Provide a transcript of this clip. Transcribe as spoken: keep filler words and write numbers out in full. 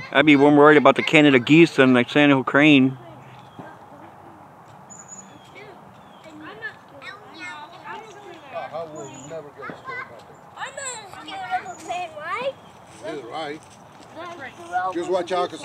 I'd be more worried about the Canada geese than the San crane. I will never get scared of nothing. I'm not scared of a crane, right? Yeah, right. That's right. Just watch out, 'cause